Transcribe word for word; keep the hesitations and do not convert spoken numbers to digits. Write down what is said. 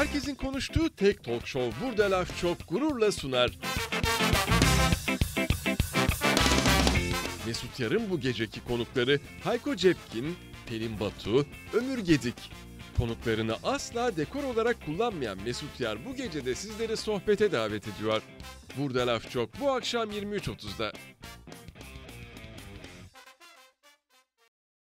Herkesin konuştuğu tek talk show Burada Laf Çok gururla sunar. Mesut Yar'ın bu geceki konukları Hayko Cepkin, Pelin Batu, Ömür Gedik. Konuklarını asla dekor olarak kullanmayan Mesut Yar bu gece de sizleri sohbete davet ediyor. Burada Laf Çok bu akşam yirmi üç otuzda.